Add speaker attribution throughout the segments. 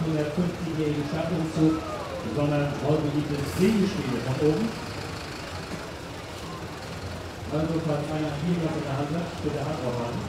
Speaker 1: 850-jährigen Stadtumzug, sondern heute gibt es Segelspiele von oben. Also, falls einer ein Bierglas in der Hand hat, bitte Hand drauf haben.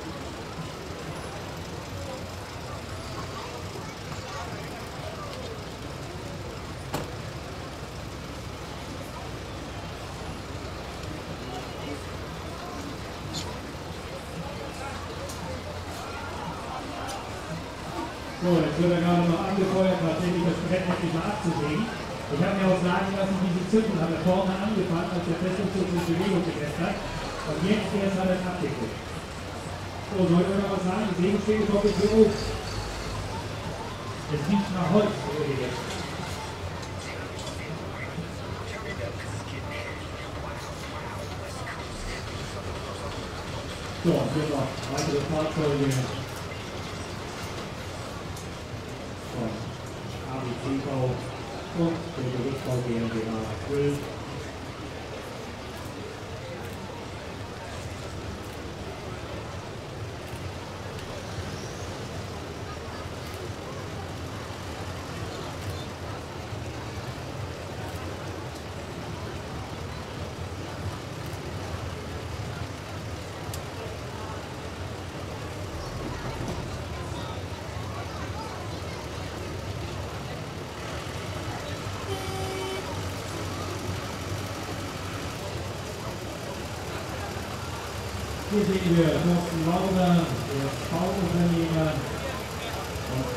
Speaker 1: So, jetzt wird er gerade noch angefeuert, tatsächlich das Brett endlich mal abzusägen. Ich habe mir auch sagen lassen, diese Zünden haben wir vorne angefangen, als der Festungszug in Bewegung gesetzt hat. Und jetzt erst hat er es abgekriegt. So, soll ich noch was sagen? Die Sägenstäbe kommen jetzt hier hoch. Es riecht nach Holz, jetzt. So, hier noch weitere Fahrzeuge. ABCV und der Gerichtsbau GmbH Grill. Hier sehen wir Thorsten Lauder, der Bauunternehmer und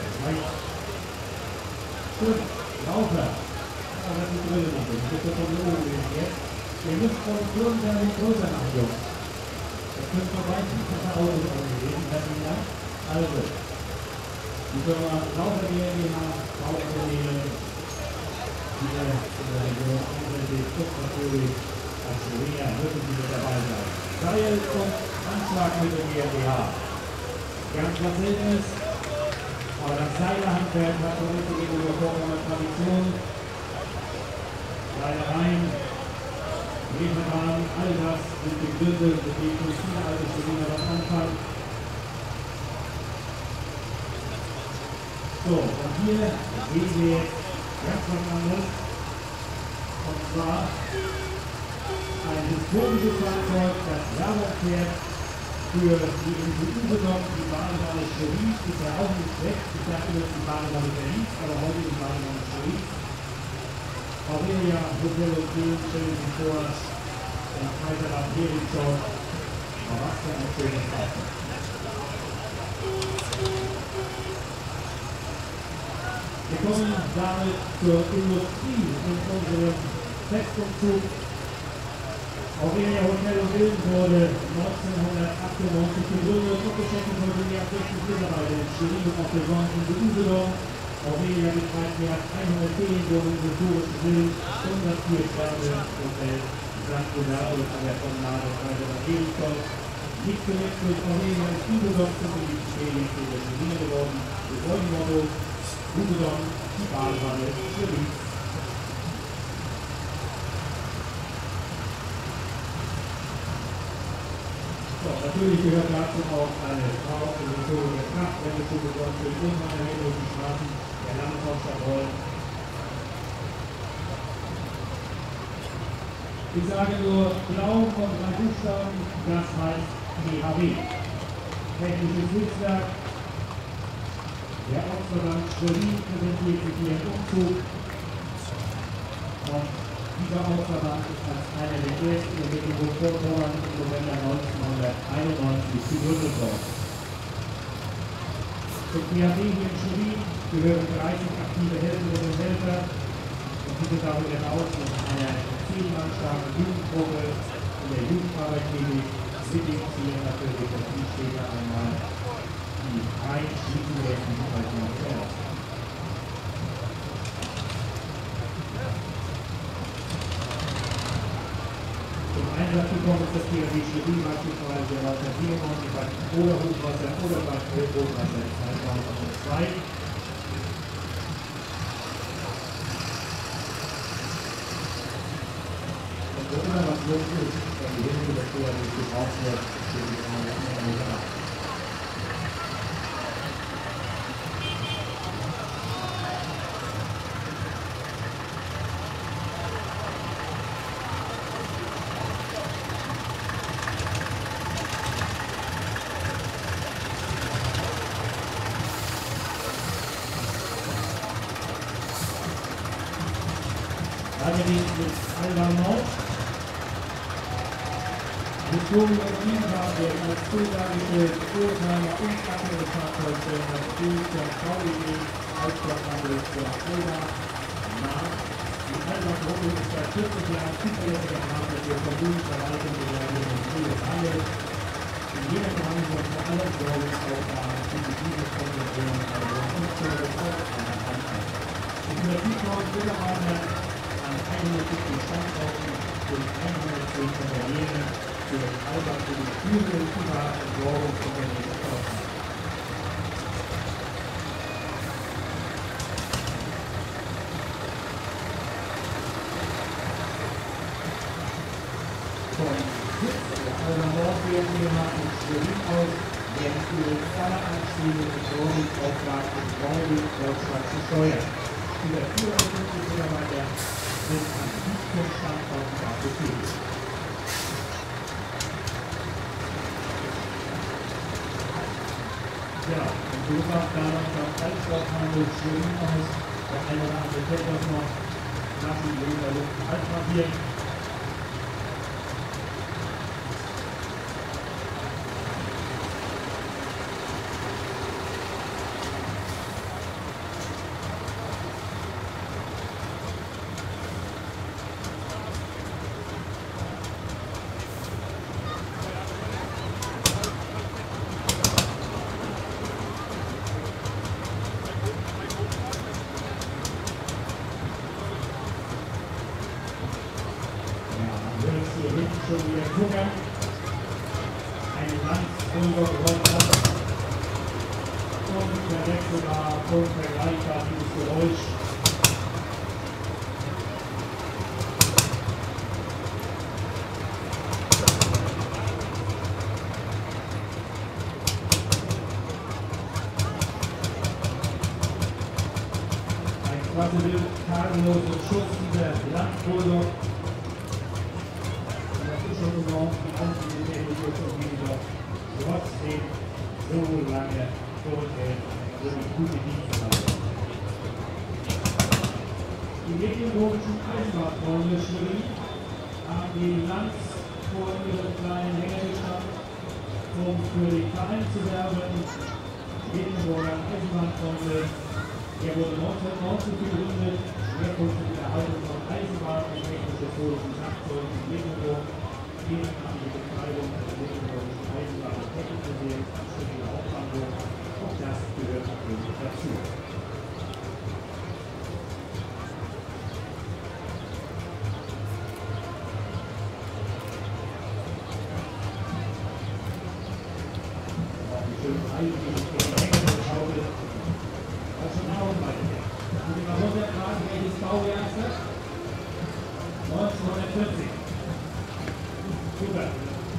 Speaker 1: Laufer. Aber das ist die Brille noch nicht. Das wird von oben jetzt. Ihr müsst Produktion gerne größer machen, Jungs. Das könnt ihr gleich nicht besser Autos angesehen. Herzlichen Dank. Also, die Firma Laufer GmbH, Bauunternehmen, hier in der Region ansässig und natürlich als Slovenia müssen Sie mit dabei sein. Seil und Anschlag mit der GmbH. Ganz was Seltenes, aber das Seilerhandwerk hat so richtig gegenüber vorgenommen Tradition. Seilereien, Referan, all das sind Begriffe, mit denen schon viele alte Studenten was anfangen. So, und hier sehen wir jetzt ganz was anderes. Und zwar ein historisches Fahrzeug, das Werbung fährt für die MTU-Beton, die Badewanne Cherie, ist ja auch nicht schlecht. Ich dachte, das ist die Badewanne Berlin, aber heute die Badewanne Cherie. Aurelia Hotel und Film stellen sich vor, der Kaiserland Heringsson. Aber was für ein schönes Fahrzeug. Wir kommen damit zur Industrie in unserem Festumzug. Aurelia Hotel und Film wurde 1998 gegründet und beschäftigt heute mehr als 60 Mitarbeiter in Cherie und auf der Sonne in Usedom. Aurelia betreibt mehr als 100 Ferienwohnungen, historische Villen, 104 Sterne, Hotel St. Godard an der Promenade Kaiserland Heringsson. Nicht zuletzt durch Aurelia ist Usedom zum beliebten Ferienziel der Cherie geworden. Mit folgendem Motto: Usedom, die Badewanne, Cherie. So, natürlich gehört dazu auch eine Frau in historischer Kraft, wenn es so besorgt wird, unheimlich durch die Straßen der Landeshauptstadt rollen. Ich sage nur blau von 3 Buchstaben, das heißt THW. Technisches Hilfswerk. Der Ortsverband Cherie präsentiert sich hier im Umzug. Und dieser Ortsverband ist als einer der ersten in Mecklenburg-Vorpommern im November 1991 gegründet worden. Zum THW hier in Cherie gehören 30 aktive Helferinnen und Helfer und die sind darüber hinaus mit einer 10 Mann starken Jugendgruppe in der Jugendarbeit tätig, mit dem Ziel natürlich, dass die später einmal die rein schließenden Arbeiten werden. Zum Einsatz gekommen ist das THW Cherie beispielsweise aus der 94 bei oder Hochwasser oder bei Hochwasser 2002. Und wo immer was los ist, wenn die Hilfe des THW gebraucht wird, steht die Frage. Allerdings mit Alban Nord. Historie Kienra, der als zusagische Urteiler und andere Fahrzeuge das Bild der VEG Altstadthandel der Fulda nach. Die Alban-Gruppe ist seit 40 Jahren zuverlässiger Partner der Vermögensverwaltung der Handel. In jeder Verhandlung vor allem Sorgungsaufgaben für die Dieselkonzession und Service die Energiefonds Mitarbeiter an 170 Standorten und 110 Unternehmen für den Alltag für die führenden Privat- und Sorgungsunternehmen verkaufen. Von Sitz der Alban Nord GmbH in Schwerin aus werden für alle anstehenden Sorgungsaufgaben in Braunschweig Deutschland gesteuert. Über 450 Mitarbeiter sind an 17 Standorten dafür tätig. Ja, und so sagt da noch das Altstadthandel Schwerin aus. Der eine oder andere kennt das noch. Lassen wir über Luft Altpapier. Schon wieder gucken. Ein Land ungerollt hat. Und verwechselbar, unvergleichbar dieses Geräusch. Ein klasse tadelloser Schuss dieser Landbulldog. Schon genau die Antimität und wieder trotzdem so lange durchhält, so eine gute Dienste hat. Die meteorologischen Eisenbahnfreunde Schwerin haben die Bilanz vor ihrer kleinen Länge geschafft, um für den Verein zu werben. Meteorologische Eisenbahnfreunde, der wurde 1990 gegründet, Schwerpunkt in der Erhaltung von Eisenbahn und technisch-historischen Kraftfahrzeugen in Mecklenburg. Vielen Dank für die Betreibung der meteorologischen Eisenbahn und Technikmuseum am Schweriner Hauptbahnhof. Auch das gehört natürlich dazu. Auch die schönen Eisen, die Hänge geschaukelt. Auch schon Augenweite. Und die mal runtertragen, welches Bauwerk ist das? 1940. Super.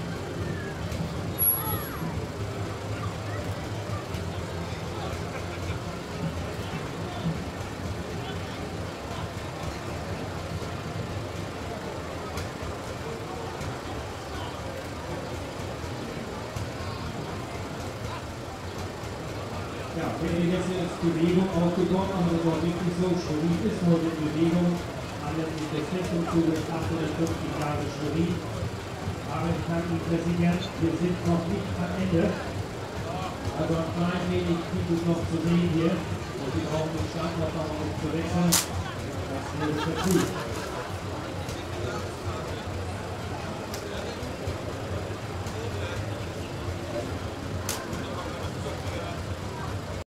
Speaker 1: Ja, wenn ihr jetzt Bewegung aufgekommen, aber das war wirklich so, Schwerin ist heute in Bewegung, anlässlich des Festungszuges 850 Jahre Schwerin. Aber ich kann Ihnen versichern, wir sind noch nicht am Ende. Also ein klein wenig gibt es noch zu sehen hier. Und Sie brauchen den Standort noch nicht zu wechseln. Das würde vertun.